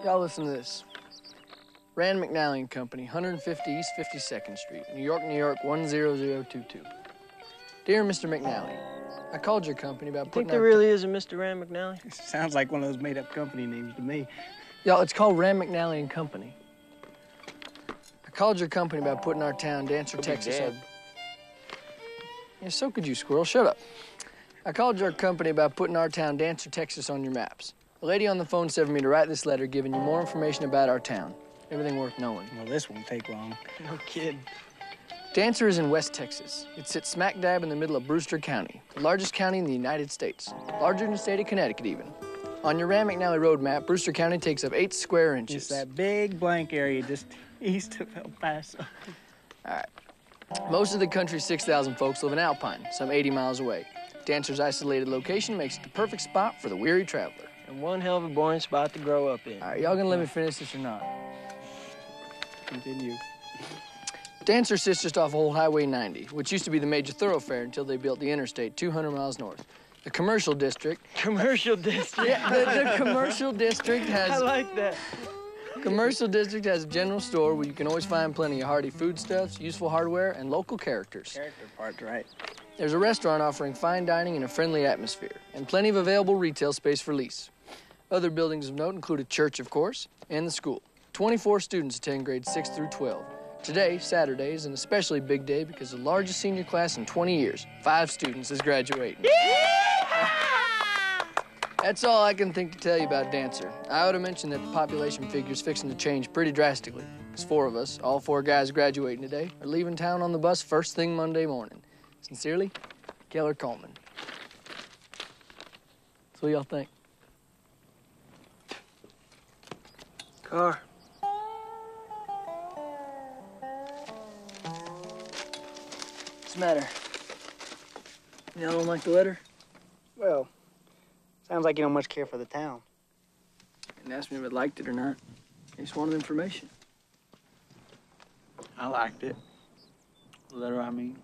Y'all listen to this. Rand McNally and Company, 150 East 52nd Street, New York, New York, 10022. Dear Mr. McNally, I called your company about putting there really is a Mr. Rand McNally? Sounds like one of those made-up company names to me. Y'all, it's called Rand McNally and Company. I called your company about putting our town, DancerTexas, on... Yeah, so could you, squirrel. Shut up. I called your company about putting our town, DancerTexas, on your maps. The lady on the phone said for me to write this letter giving you more information about our town. Everything worth knowing. Well, this won't take long. No kidding. Dancer is in West Texas. It sits smack dab in the middle of Brewster County, the largest county in the United States. Larger than the state of Connecticut, even. On your Rand McNally Road map, Brewster County takes up 8 square inches. It's that big blank area just east of El Paso. All right. Most of the country's 6,000 folks live in Alpine, some 80 miles away. Dancer's isolated location makes it the perfect spot for the weary traveler. And one hell of a boring spot to grow up in. All right, y'all gonna let me finish this or not? Continue. Dancer sits just off Old Highway 90, which used to be the major thoroughfare until they built the interstate 200 miles north. The commercial district... Commercial district? Yeah, the commercial district has... I like that. Commercial district has a general store where you can always find plenty of hearty foodstuffs, useful hardware, and local characters. Character part's right. There's a restaurant offering fine dining and a friendly atmosphere, and plenty of available retail space for lease. Other buildings of note include a church, of course, and the school. 24 students attend grades 6 through 12. Today, Saturday, is an especially big day because the largest senior class in 20 years, 5 students, is graduating. That's all I can think to tell you about Dancer. I ought to mention that the population figure's fixing to change pretty drastically. Because 4 of us, all 4 guys graduating today, are leaving town on the bus first thing Monday morning. Sincerely, Keller Coleman. So what y'all think? Car. What's the matter? Y'all don't like the letter? Well, sounds like you don't much care for the town. Didn't ask me if I liked it or not. I just wanted information. I liked it. The letter, I mean.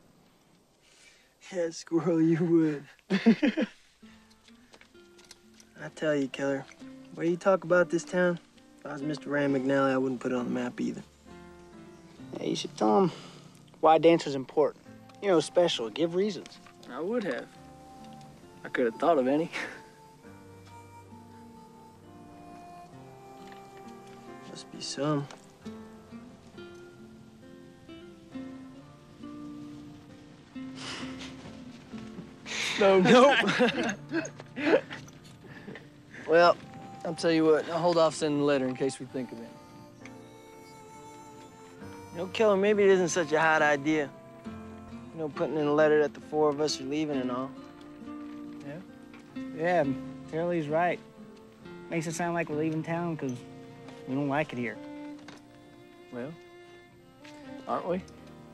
Yeah, squirrel, you would. I tell you, Keller, the way you talk about this town, if I was Mr. Rand McNally, I wouldn't put it on the map either. Yeah, you should tell him why Dancer's important. You know, special. Give reasons. I would have. I could have thought of any. Must be some. No. Nope. Well, I'll tell you what. I'll hold off sending the letter in case we think of it. You know, Keller, maybe it isn't such a hot idea. You know, putting in a letter that the 4 of us are leaving and all. Yeah, Shirley's right. Makes it sound like we're leaving town because we don't like it here. Well, aren't we?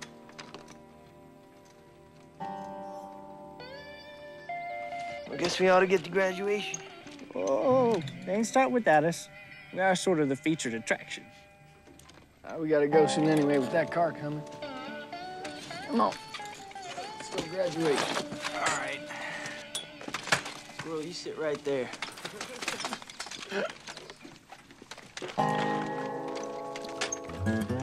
I guess we ought to get to graduation. Whoa, they ain't start without us. We are sort of the featured attraction. We gotta go soon anyway with that car coming. Come on. Let's go graduate. All right. Squirrel, you sit right there.